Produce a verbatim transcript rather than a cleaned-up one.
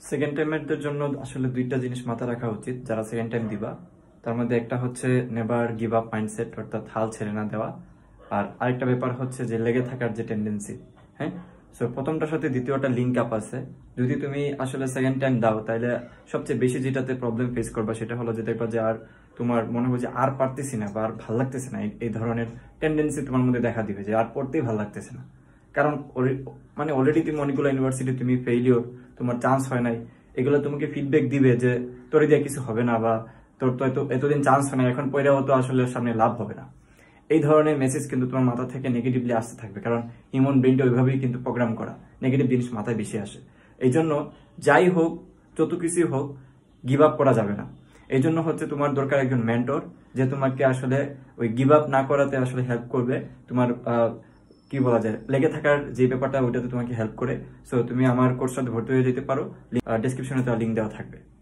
Second টাইমেরদের জন্য আসলে দুইটা জিনিস মাথায় রাখা উচিত যারা সেকেন্ড টাইম দিবা। তার মধ্যে একটা হচ্ছে নেভার গিভ আপ মাইন্ডসেট, অর্থাৎ হাল ছেড়ে না দেওয়া। আর আরেকটা ব্যাপার হচ্ছে যে লেগে থাকার যে টেন্ডেন্সি। হ্যাঁ, সো প্রথমটার সাথে দ্বিতীয়টা লিঙ্ক আপ আছে। যদি তুমি আসলে সেকেন্ড টাইম দাও তাহলে সবচেয়ে বেশি যেটাতে প্রবলেম ফেস করবা সেটা হলো যে দেখবা যে আর তোমার মনে হবে যে আর পারতেছি না বা আর ভাল লাগতেছে না, এই ধরনের টেন্ডেন্সি তোমার মধ্যে দেখা দিবে যে আর পড়তেই ভাল লাগতেছে না। কারণ মানে অলরেডি তুমি অনেকগুলো ইউনিভার্সিটি তুমি ফেইলিওর, তোমার চান্স হয় নাই, এগুলো তোমাকে ফিডব্যাক দিবে যে তোর দিয়ে কিছু হবে না বা তোর তো এত এতদিন চান্স হয় না, এখন পয়রাও তো আসলে সামনে লাভ হবে না। এই ধরনের মেসেজ কিন্তু তোমার মাথা থেকে নেগেটিভলি আসতে থাকবে, কারণ হিউম্যান ব্রেনটা ওইভাবেই কিন্তু প্রোগ্রাম করা, নেগেটিভ জিনিস মাথায় বেশি আসে। এই জন্য যাই হোক, যত কিছুই হোক, গিভ আপ করা যাবে না। এই জন্য হচ্ছে তোমার দরকার একজন মেন্টর, যে তোমাকে আসলে ওই গিভ আপ না করাতে আসলে হেল্প করবে। তোমার কি বলা যায়, লেগে থাকার যে ব্যাপারটা ওইটাতে তোমাকে হেল্প করে। সো তুমি আমার কোর্সটাতে ভর্তি হয়ে যেতে পারো, ডিসক্রিপশনে তার লিঙ্ক দেওয়া থাকবে।